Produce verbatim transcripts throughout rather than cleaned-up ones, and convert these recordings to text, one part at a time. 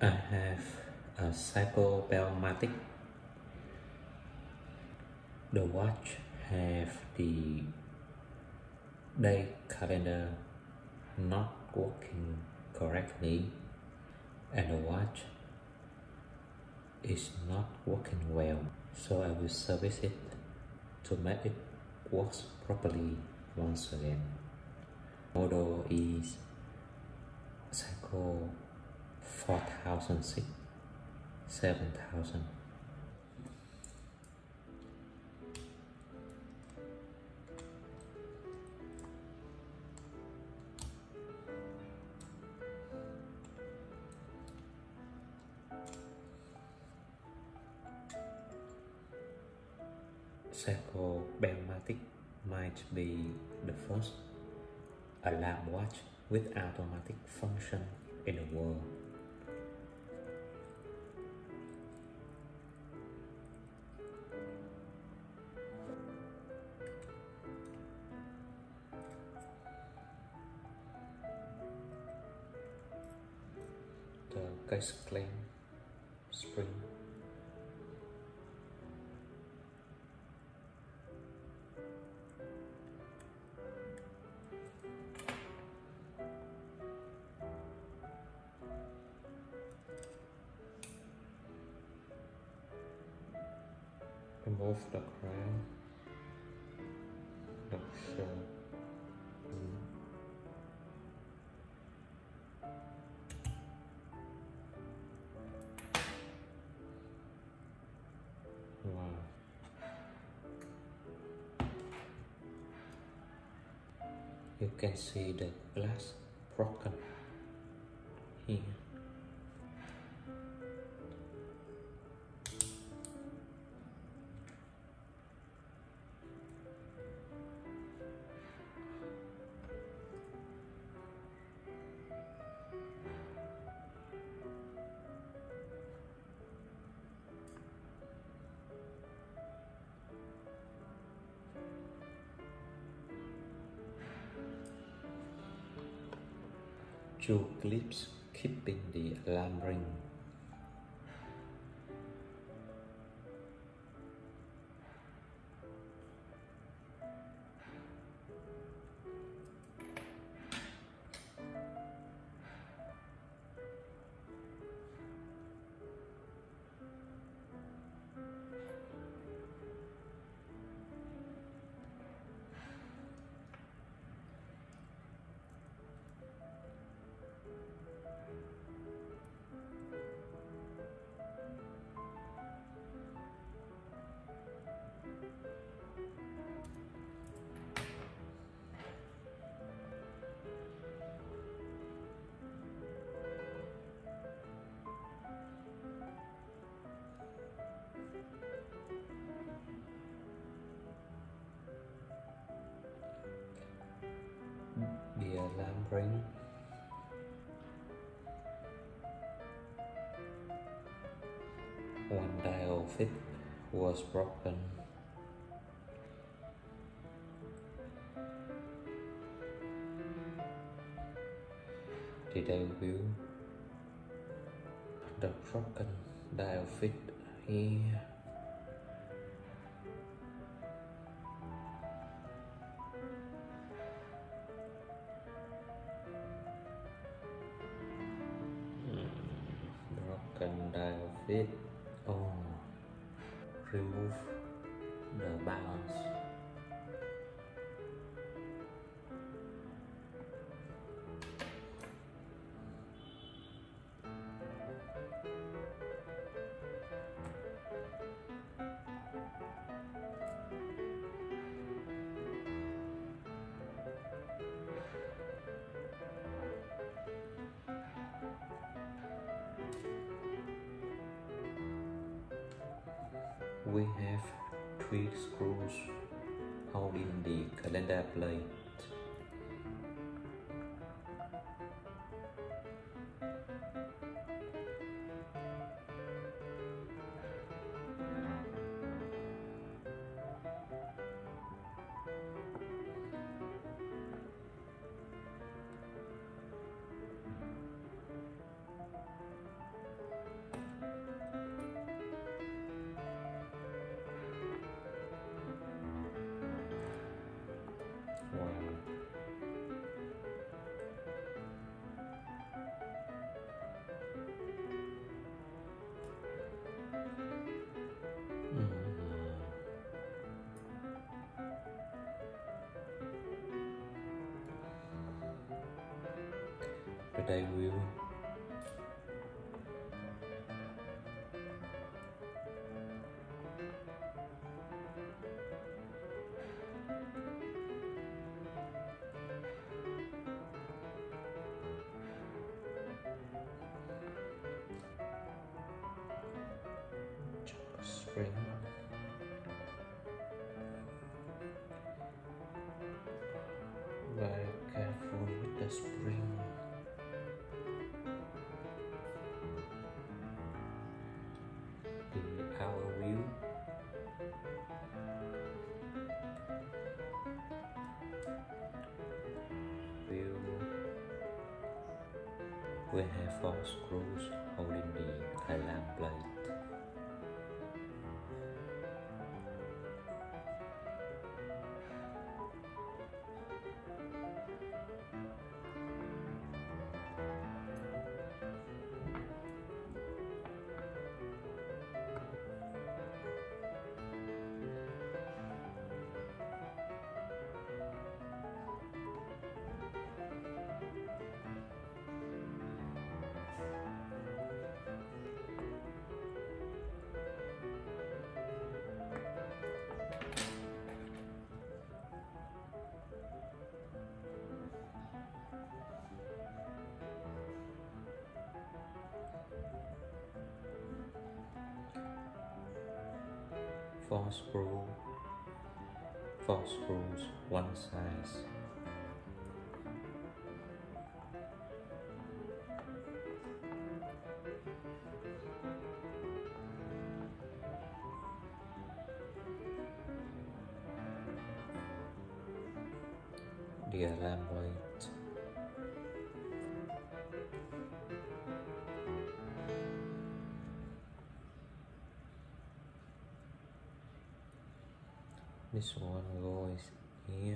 I have a Psycho-Bellmatic. The watch have the day calendar not working correctly, and the watch is not working well, so I will service it to make it works properly once again. Model is Seiko four thousand six, seven thousand. Psycho-Bellmatic might be the first alarm watch with automatic function in the world. The case clamp spring remove the crown, the shell. Wow. You can see the glass broken here. Two clips keeping the alarm ring. The alarm ring one dial of it was broken. Did I view the broken dial fit here? Broken dial fit. Oh, remove the balance. We have three screws holding the calendar plate. But I will spring. Very careful with the spring. The outer wheel. Wheel will have four screws holding the alarm plate. Four screws, four screws, one size. The alarm light. This one goes here.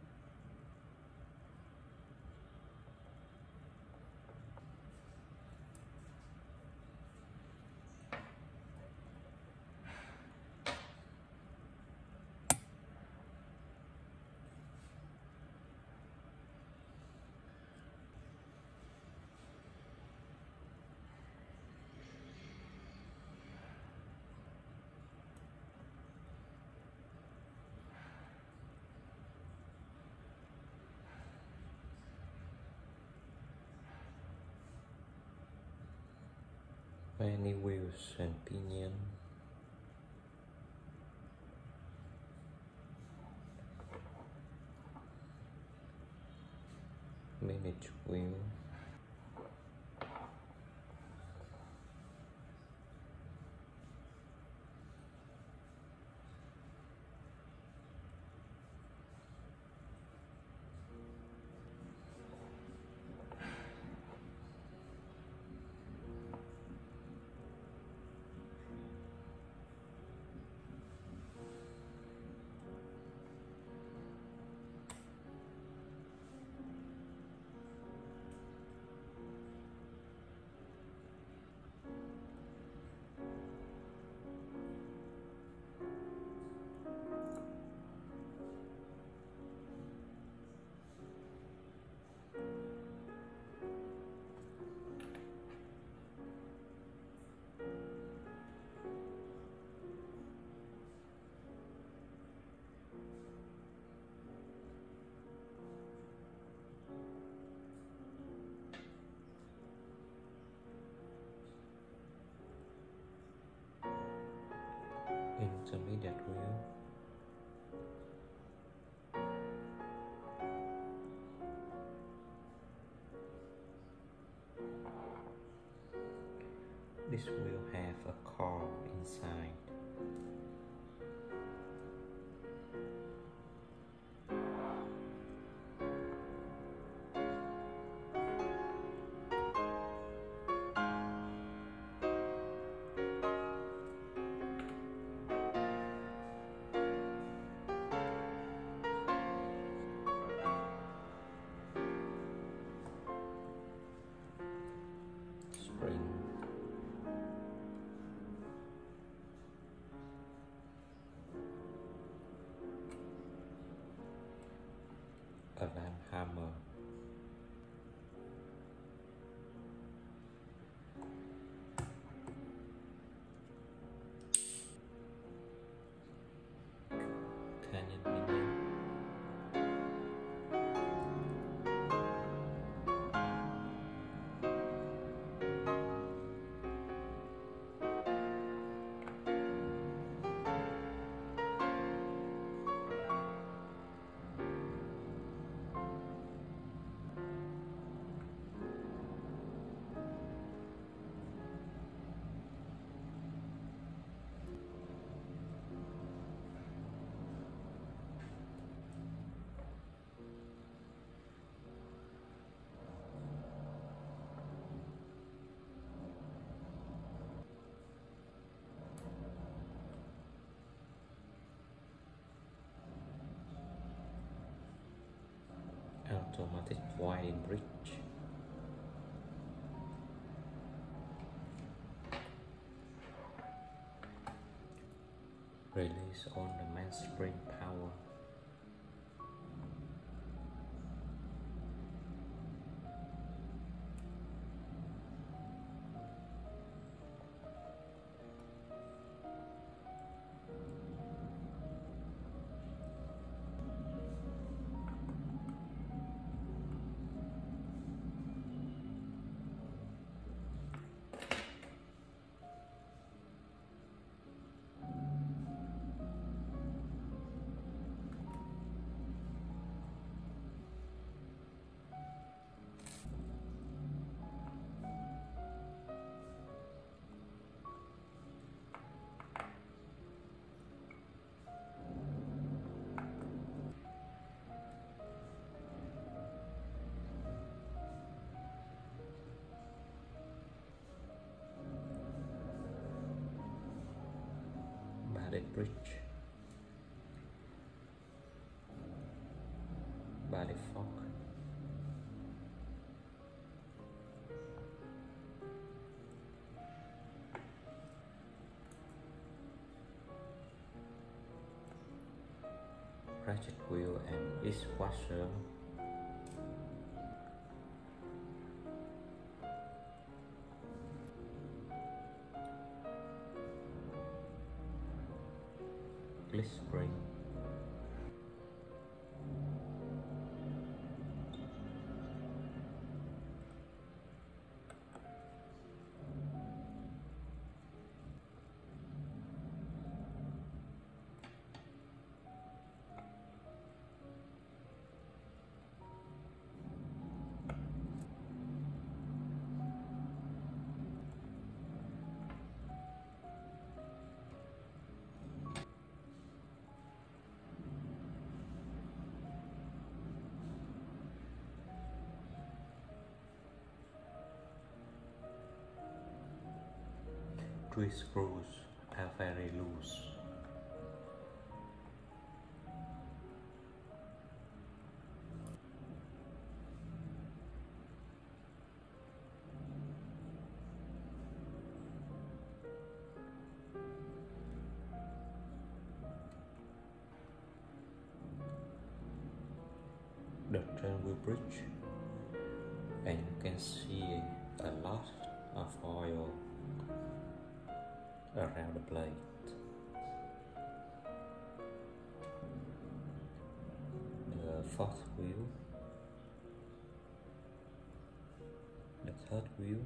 Many wheels and pinion. Manage wheel. Intermediate wheel. This will have a car inside. Spring. Alarm hammer. automatic winding bridge. Release on the mainspring power. Ballet bridge, ballet fork, ratchet wheel and its washer, click spring, three screws are very loose. The train wheel bridge, and you can see a lot of oil around the plate. The fourth wheel, the third wheel,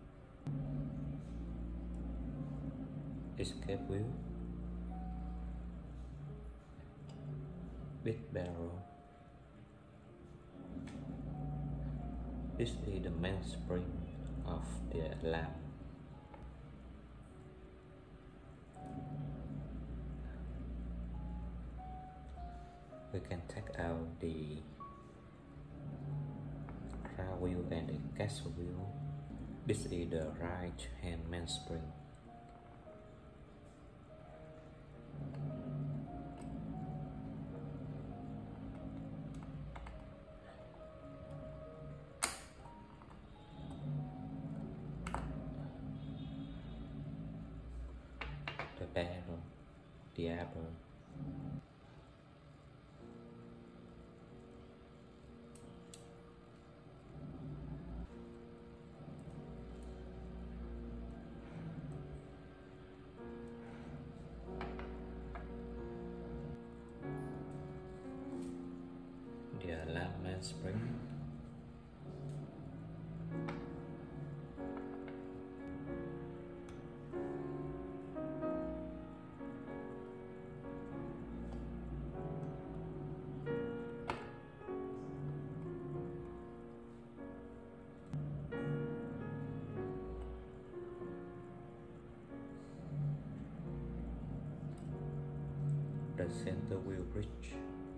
escape wheel, big barrel. This is the mainspring of the lamp. We can take out the crown wheel and the castle wheel. This is the right hand mainspring. The barrel, the apple. The alarm mainspring. The center wheel bridge.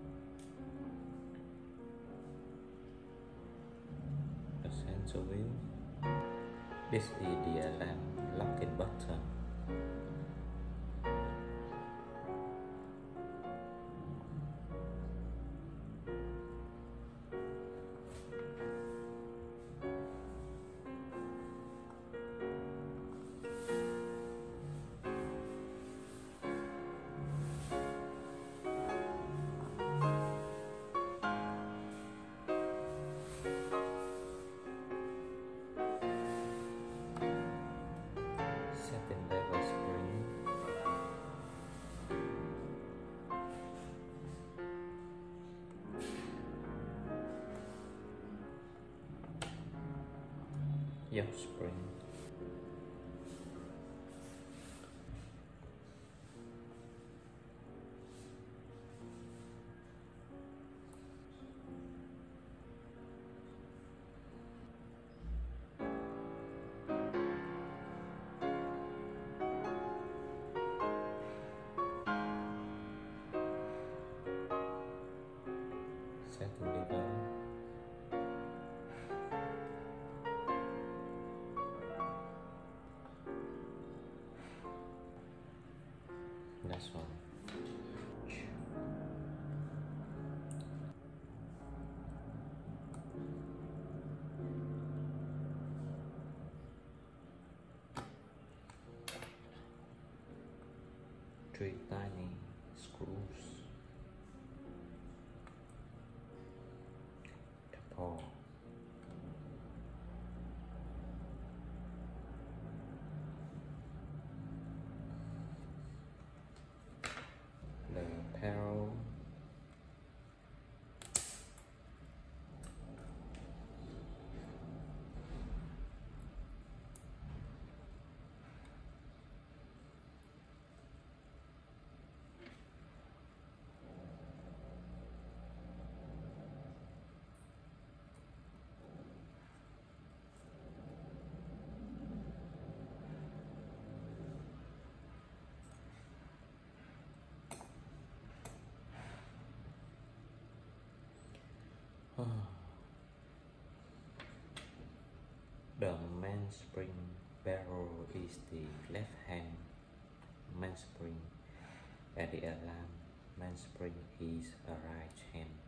The center wheel. This is the alarm locking button. yacht spring. Second lever. Next one. Three tiny screws. Couple. The barrel. The mainspring barrel is the left hand mainspring, and the alarm mainspring is a right hand.